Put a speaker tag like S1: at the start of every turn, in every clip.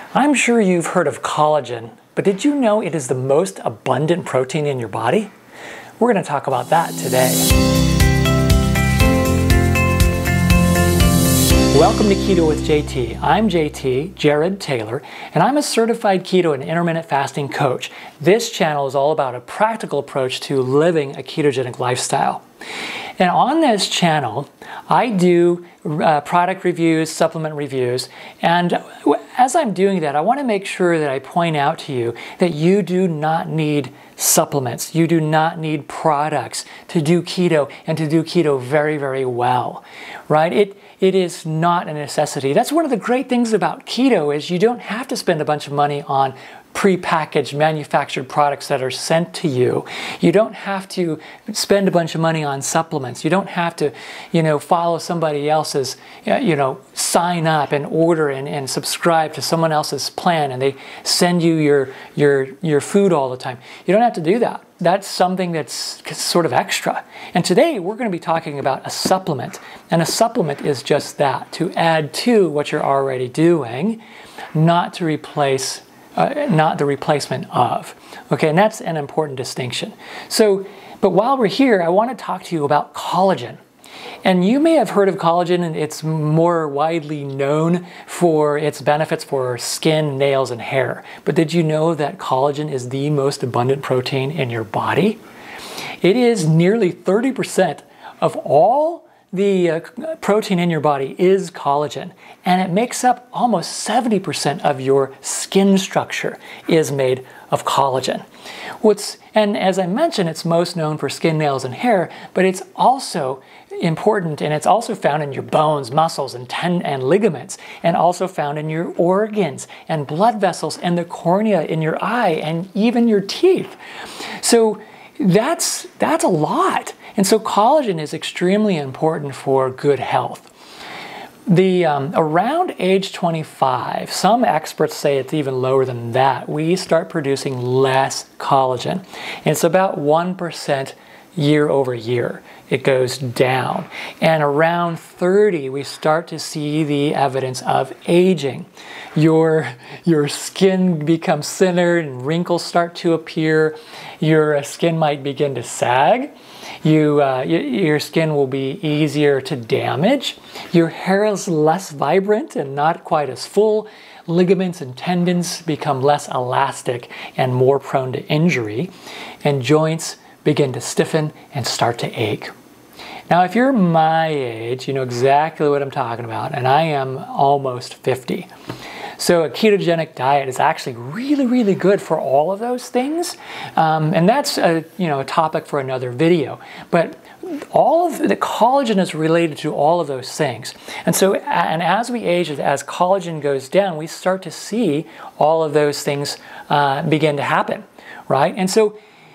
S1: I'm sure you've heard of collagen, but did you know it is the most abundant protein in your body? We're going to talk about that today. Welcome to Keto with JT. I'm JT, Jared Taylor, and I'm a certified keto and intermittent fasting coach. This channel is all about a practical approach to living a ketogenic lifestyle. And on this channel, I do product reviews, supplement reviews, and as I'm doing that, I want to make sure that I point out to you that you do not need supplements. You do not need products to do keto and to do keto very, very well, right? It is not a necessity. That's one of the great things about keto is you don't have to spend a bunch of money on prepackaged manufactured products that are sent to you. You don't have to spend a bunch of money on supplements. You don't have to, follow somebody else's, sign up and order and subscribe to someone else's plan and they send you your food all the time. You don't have to do that. That's something that's sort of extra. And today we're going to be talking about a supplement. And a supplement is just that, to add to what you're already doing, not to replace not the replacement of. Okay, and that's an important distinction. But while we're here, I want to talk to you about collagen. And you may have heard of collagen, and it's more widely known for its benefits for skin, nails, and hair. But did you know that collagen is the most abundant protein in your body? It is nearly 30% of all the protein in your body is collagen, and it makes up almost 70% of your skin structure is made of collagen. And as I mentioned, it's most known for skin, nails, and hair, but it's also important, and it's also found in your bones, muscles, and ligaments, and also found in your organs and blood vessels and the cornea in your eye and even your teeth. So that's a lot. And so collagen is extremely important for good health. Around age 25, some experts say it's even lower than that, we start producing less collagen. And it's about 1% year over year. It goes down. And around 30, we start to see the evidence of aging. Your skin becomes thinner and wrinkles start to appear. Your skin might begin to sag. Your skin will be easier to damage. Your hair is less vibrant and not quite as full. Ligaments and tendons become less elastic and more prone to injury. And joints begin to stiffen and start to ache. Now, if you're my age, you know exactly what I'm talking about, and I am almost 50. So a ketogenic diet is actually really, really good for all of those things. And that's a topic for another video. But all of the collagen is related to all of those things. And as we age, as collagen goes down, we start to see all of those things begin to happen, right? And so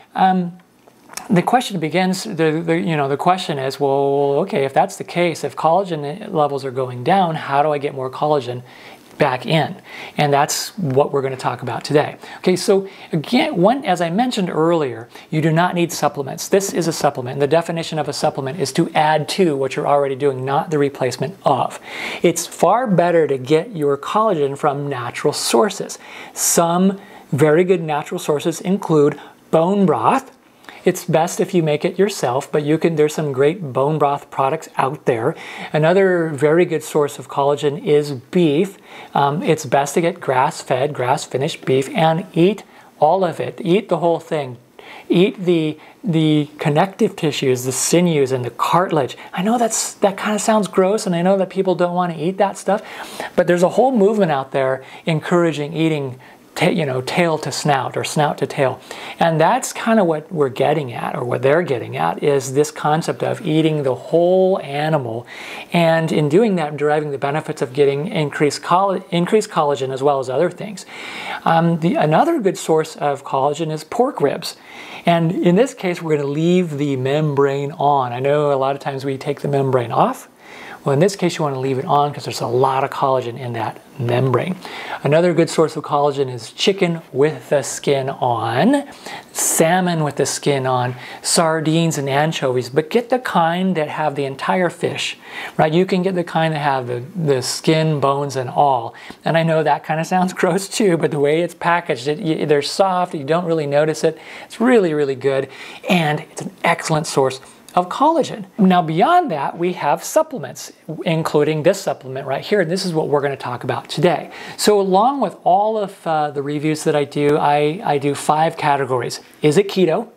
S1: the question begins, the question is, well, okay, if that's the case, if collagen levels are going down, how do I get more collagen back in? And that's what we're going to talk about today. Okay, so again, as I mentioned earlier, you do not need supplements. This is a supplement. The definition of a supplement is to add to what you're already doing, not the replacement of. It's far better to get your collagen from natural sources. Some very good natural sources include bone broth. It's best if you make it yourself, but there's some great bone broth products out there. Another very good source of collagen is beef. It's best to get grass-fed, grass-finished beef and eat all of it. Eat the whole thing. Eat the connective tissues, the sinews and the cartilage. I know that kind of sounds gross, and I know that people don't want to eat that stuff, but there's a whole movement out there encouraging eating tail to snout or snout to tail. And that's kind of what we're getting at, or what they're getting at, is this concept of eating the whole animal. And in doing that, deriving the benefits of getting increased collagen as well as other things. Another good source of collagen is pork ribs. And in this case, we're going to leave the membrane on. I know a lot of times we take the membrane off. Well, in this case, you want to leave it on because there's a lot of collagen in that membrane. Another good source of collagen is chicken with the skin on, salmon with the skin on, sardines and anchovies, but get the kind that have the entire fish, right? You can get the kind that have the skin, bones, and all. And I know that kind of sounds gross too, but the way it's packaged, they're soft, you don't really notice it. It's really, really good, and it's an excellent source of collagen. Now beyond that, we have supplements, including this supplement right here. This is what we're going to talk about today. So along with all of the reviews that I do 5 categories. Is it keto?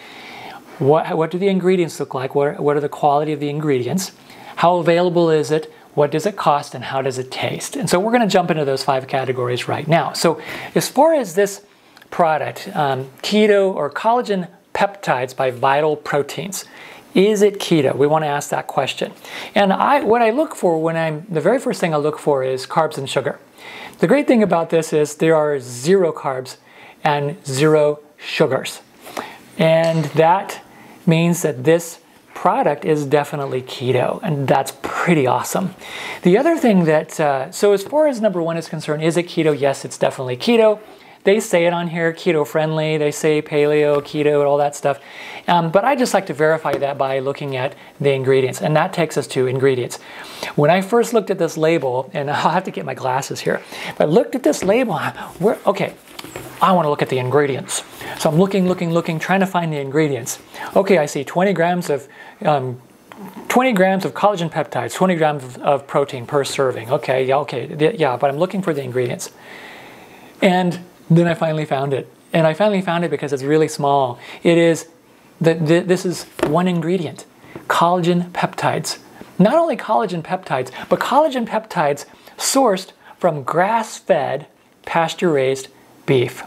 S1: What do the ingredients look like? What are the quality of the ingredients? How available is it? What does it cost? And how does it taste? And so we're going to jump into those 5 categories right now. So as far as this product, keto or collagen peptides by Vital Proteins, is it keto? We want to ask that question. And what I look for the very first thing I look for is carbs and sugar. The great thing about this is there are 0 carbs and 0 sugars. And that means that this product is definitely keto, and that's pretty awesome. The other thing that, so as far as number 1 is concerned, is it keto? Yes, it's definitely keto. They say it on here, keto friendly, they say paleo, keto, and all that stuff. But I just like to verify that by looking at the ingredients, and that takes us to ingredients. When I first looked at this label, and I'll have to get my glasses here, but I looked at this label, okay, I want to look at the ingredients. So I'm looking, trying to find the ingredients. Okay, I see 20 grams of collagen peptides, 20 grams of protein per serving. Okay, yeah, but I'm looking for the ingredients. And then I finally found it. And I finally found it because it's really small. It is, this is 1 ingredient, collagen peptides. Not only collagen peptides, but collagen peptides sourced from grass-fed, pasture-raised beef.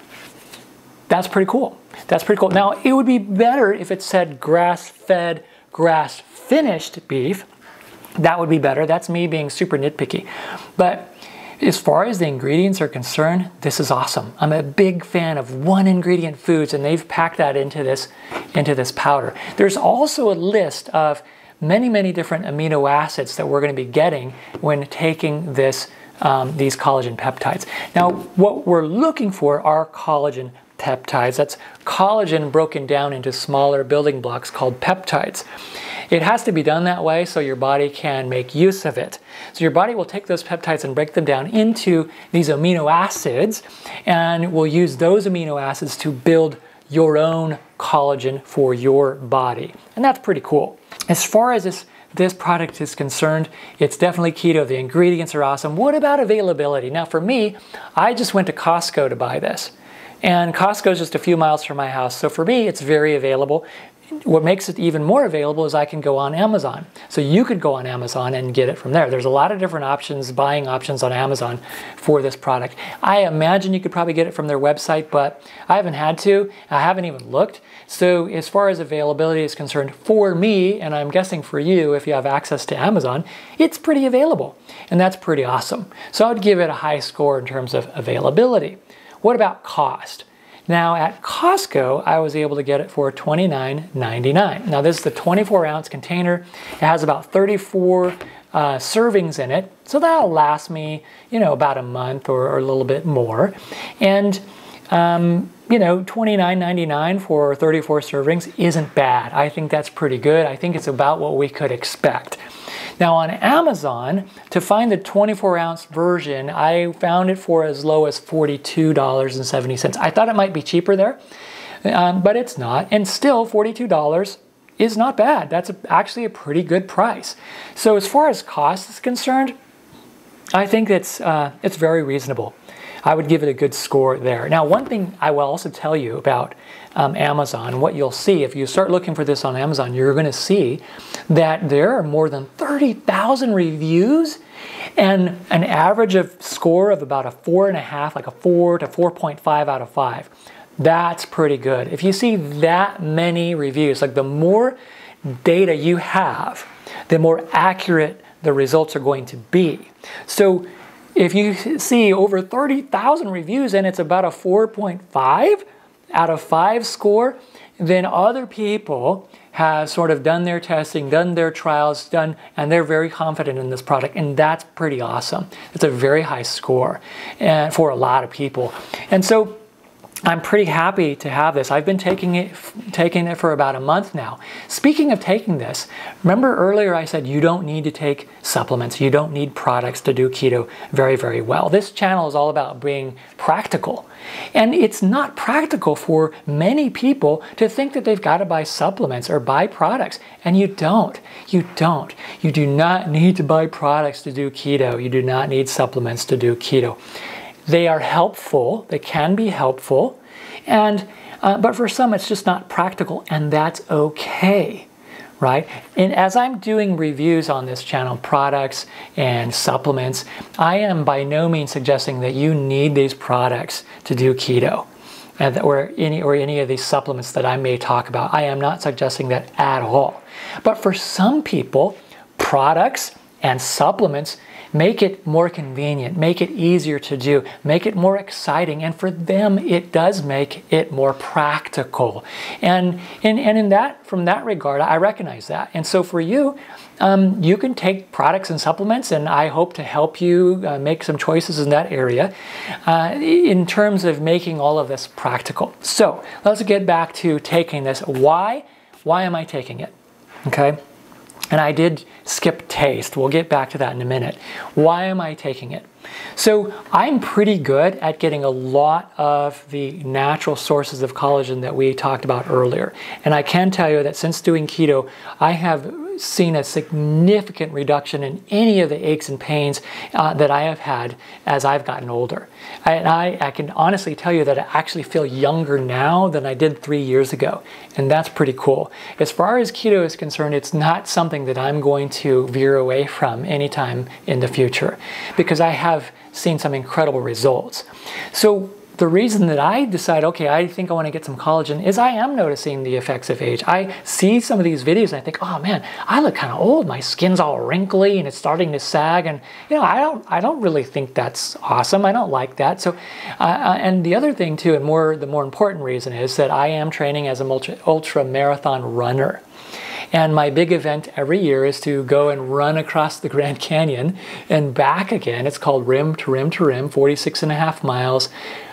S1: That's pretty cool. That's pretty cool. Now, it would be better if it said grass-fed, grass-finished beef. That would be better. That's me being super nitpicky. But as far as the ingredients are concerned, this is awesome. I'm a big fan of 1 ingredient foods, and they've packed that into this powder. There's also a list of many different amino acids that we're going to be getting when taking these collagen peptides. Now, what we're looking for are collagen peptides. That's collagen broken down into smaller building blocks called peptides. It has to be done that way so your body can make use of it. So your body will take those peptides and break them down into these amino acids, and will use those amino acids to build your own collagen for your body. And that's pretty cool. As far as this product is concerned, it's definitely keto. The ingredients are awesome. What about availability? Now for me, I just went to Costco to buy this. And Costco is just a few miles from my house. So for me, it's very available. What makes it even more available is I can go on Amazon. So you could go on Amazon and get it from there. There's a lot of different options, buying options on Amazon for this product. I imagine you could probably get it from their website, but I haven't had to. I haven't even looked. So as far as availability is concerned, for me, and I'm guessing for you, if you have access to Amazon, it's pretty available. And that's pretty awesome. So I would give it a high score in terms of availability. What about cost? Now at Costco, I was able to get it for $29.99. Now this is the 24-ounce container. It has about 34 servings in it, so that'll last me, about a month or a little bit more. And $29.99 for 34 servings isn't bad. I think that's pretty good. I think it's about what we could expect. Now on Amazon, to find the 24-ounce version, I found it for as low as $42.70. I thought it might be cheaper there, but it's not. And still, $42 is not bad. That's actually a pretty good price. So as far as cost is concerned, I think it's very reasonable. I would give it a good score there. Now, one thing I will also tell you about Amazon, what you'll see, if you start looking for this on Amazon, you're going to see that there are more than 30,000 reviews and an average of score of about a 4.5, like a 4 to 4.5 out of 5. That's pretty good. If you see that many reviews, like the more data you have, the more accurate the results are going to be. So if you see over 30,000 reviews and it's about a 4.5, out of 5 score, then other people have sort of done their testing, done their trials, and they're very confident in this product, and that's pretty awesome. It's a very high score for a lot of people. And so I'm pretty happy to have this. I've been taking it for about a month now. Speaking of taking this, remember earlier I said you don't need to take supplements. You don't need products to do keto very, very well. This channel is all about being practical. And it's not practical for many people to think that they've got to buy supplements or buy products. And you don't. You don't. You do not need to buy products to do keto. You do not need supplements to do keto. They are helpful, they can be helpful, and but for some it's just not practical, and that's okay, right? And as I'm doing reviews on this channel, products and supplements, I am by no means suggesting that you need these products to do keto, or any of these supplements that I may talk about. I am not suggesting that at all. But for some people, products and supplements make it more convenient, make it easier to do, make it more exciting, and for them it does make it more practical. And in that, from that regard, I recognize that. And so for you, you can take products and supplements, and I hope to help you make some choices in that area in terms of making all of this practical. So let's get back to taking this. Why am I taking it? Okay. And I did skip taste. We'll get back to that in a minute. Why am I taking it? So I'm pretty good at getting a lot of the natural sources of collagen that we talked about earlier. And I can tell you that since doing keto, I have seen a significant reduction in any of the aches and pains that I have had as I've gotten older. And I can honestly tell you that I actually feel younger now than I did 3 years ago. And that's pretty cool. As far as keto is concerned, it's not something that I'm going to veer away from anytime in the future, because I have seen some incredible results. So the reason that I decide, okay, I think I want to get some collagen is I am noticing the effects of age. I see some of these videos and I think, oh man, I look kind of old. My skin's all wrinkly and it's starting to sag. And you know, I don't really think that's awesome. I don't like that. So, and the other thing too, and the more important reason is that I am training as an ultra marathon runner. And my big event every year is to go and run across the Grand Canyon and back again. It's called Rim to Rim to Rim, 46.5 miles.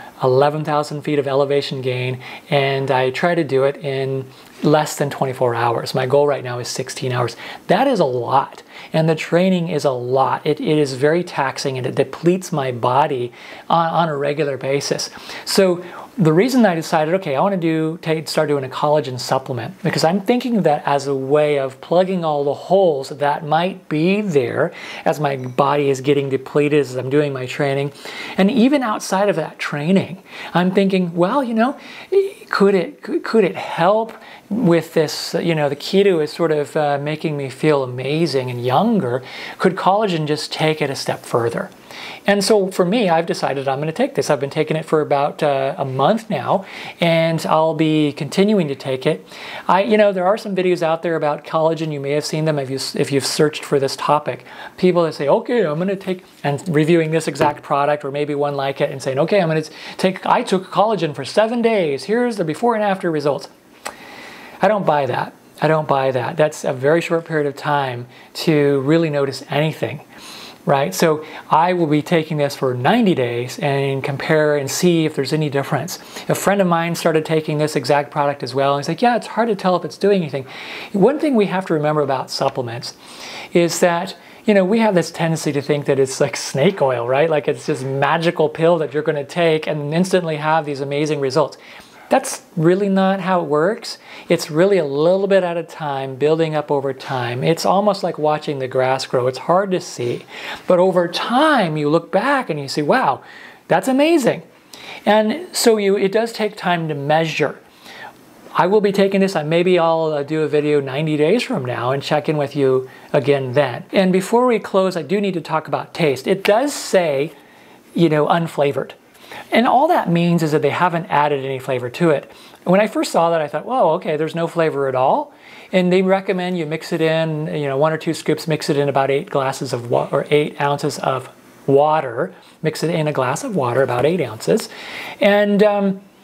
S1: 11,000 feet of elevation gain, and I try to do it in less than 24 hours. My goal right now is 16 hours. That is a lot, and the training is a lot. It is very taxing, and it depletes my body on a regular basis. So the reason I decided, okay, I want to start doing a collagen supplement, because I'm thinking of that as a way of plugging all the holes that might be there as my body is getting depleted as I'm doing my training. And even outside of that training, I'm thinking, well, you know, could it help with this? You know, the keto is sort of making me feel amazing and younger. Could collagen just take it a step further? And so for me, I've decided I'm going to take this. I've been taking it for about a month now, and I'll be continuing to take it. You know, there are some videos out there about collagen. You may have seen them if you've searched for this topic. People that say, okay, I'm going to take, and reviewing this exact product or maybe one like it and saying, okay, I took collagen for 7 days. Here's the before and after results. I don't buy that. I don't buy that. That's a very short period of time to really notice anything. Right, so I will be taking this for 90 days and compare and see if there's any difference. A friend of mine started taking this exact product as well, and he's like, yeah, it's hard to tell if it's doing anything. One thing we have to remember about supplements is that, you know, we have this tendency to think that it's like snake oil, right? Like it's this magical pill that you're going to take and instantly have these amazing results. That's really not how it works. It's really a little bit at a time, building up over time. It's almost like watching the grass grow. It's hard to see. But over time, you look back and you say, wow, that's amazing. And so it does take time to measure. I will be taking this. Maybe I'll do a video 90 days from now and check in with you again then. And before we close, I do need to talk about taste. It does say, you know, unflavored. And all that means is that they haven't added any flavor to it. When I first saw that, I thought, whoa, okay, there's no flavor at all. And they recommend you mix it in, you know, 1 or 2 scoops, mix it in about 8 glasses of water, or 8 ounces of water. Mix it in a glass of water, about 8 ounces. And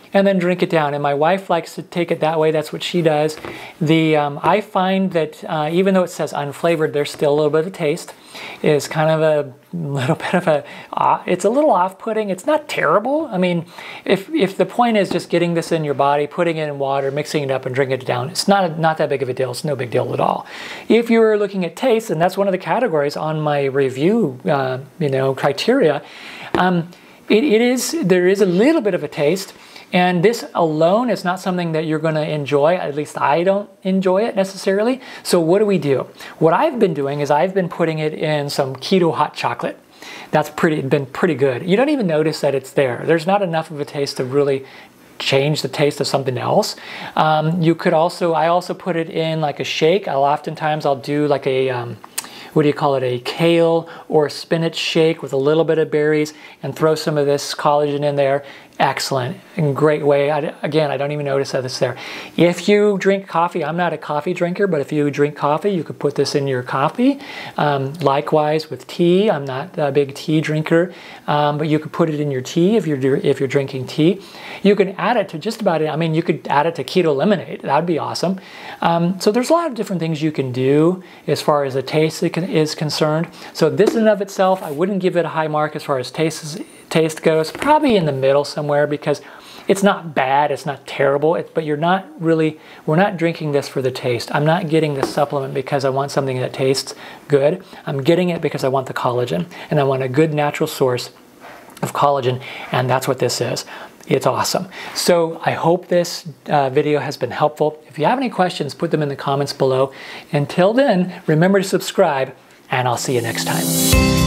S1: and then drink it down. And my wife likes to take it that way. That's what she does. I find that even though it says unflavored, there's still a little bit of taste. It's kind of a little bit of a, it's a little off-putting. It's not terrible. I mean, if the point is just getting this in your body, putting it in water, mixing it up and drinking it down, it's not that big of a deal. It's no big deal at all. If you're looking at taste, and that's one of the categories on my review, criteria, there is a little bit of a taste. And this alone is not something that you're going to enjoy. At least I don't enjoy it necessarily. So what do? What I've been doing is I've been putting it in some keto hot chocolate. That's been pretty good. You don't even notice that it's there. There's not enough of a taste to really change the taste of something else. I also put it in like a shake. Oftentimes I'll do like a a kale or spinach shake with a little bit of berries and throw some of this collagen in there. Excellent and great way. Again, I don't even notice that it's there. If you drink coffee, I'm not a coffee drinker, but if you drink coffee, you could put this in your coffee. Likewise with tea, I'm not a big tea drinker, but you could put it in your tea if you're drinking tea. You can add it to just about it. I mean, you could add it to keto lemonade. That would be awesome. So there's a lot of different things you can do as far as the taste is concerned. So this in and of itself, I wouldn't give it a high mark as far as taste goes. Probably in the middle somewhere, because it's not bad, it's not terrible, but we're not drinking this for the taste. I'm not getting this supplement because I want something that tastes good. I'm getting it because I want the collagen, and I want a good natural source of collagen, and that's what this is. It's awesome. So I hope this video has been helpful. If you have any questions, put them in the comments below. Until then, remember to subscribe, and I'll see you next time.